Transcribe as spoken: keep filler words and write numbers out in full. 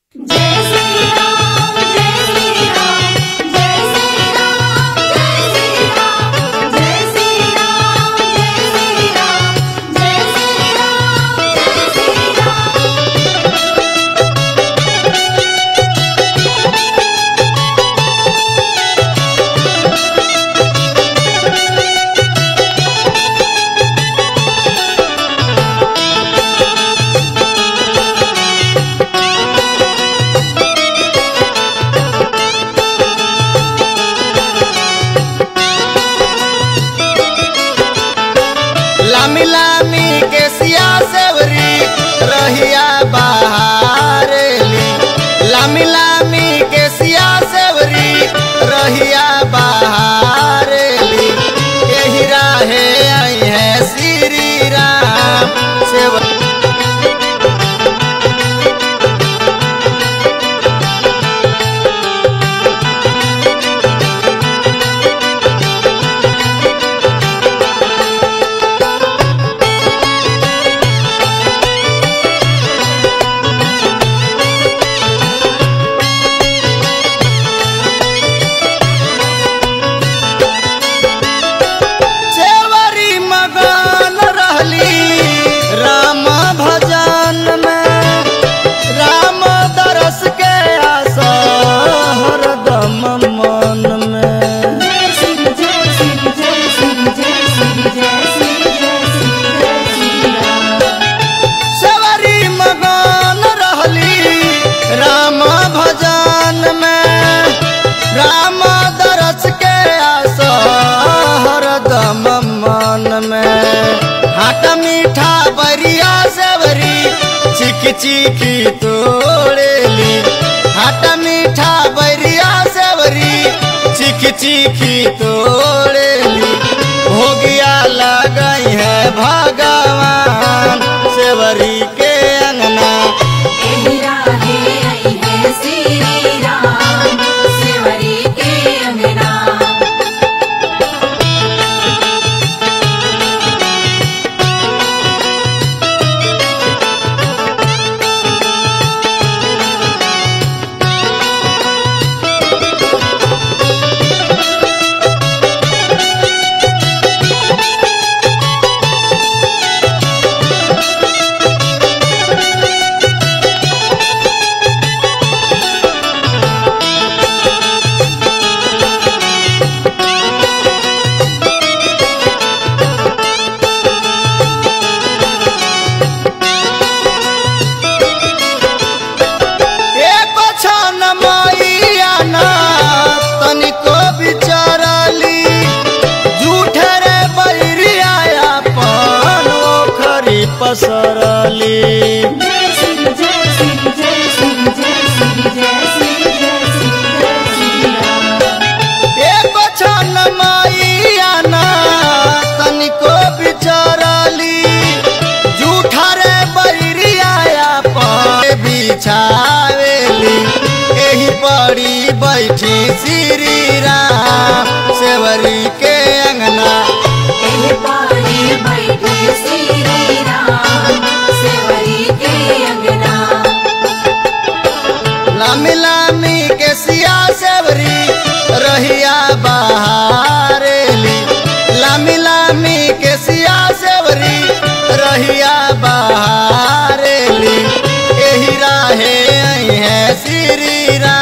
लामी लामी के सिया सेवरी रहिया बहारेली, लामी लामी के सिया सेवरी रहिया बहारेली, यही राहे आई है श्री राम सेवरी। हाटा मीठा बरिया सेवरी चिकी चिकी तोड़ेली, हाटा मीठा बरिया सेवरी चिकी चिकी तोड़ेली, भोगिया लगाई है भगवान सेवरी के अंगना। पसरली एक छन मैया ना तनिको बिचरली, झूठा रे बैरिया पर बिछावेली, एही पड़ी बैठी श्री राम सेवरी के अंगना। लामी लामी के सिया सेवरी रहिया बहारेली, लामी लामी के सिया सेवरी रहिया बहारेली, यही राहे आई है श्री राम।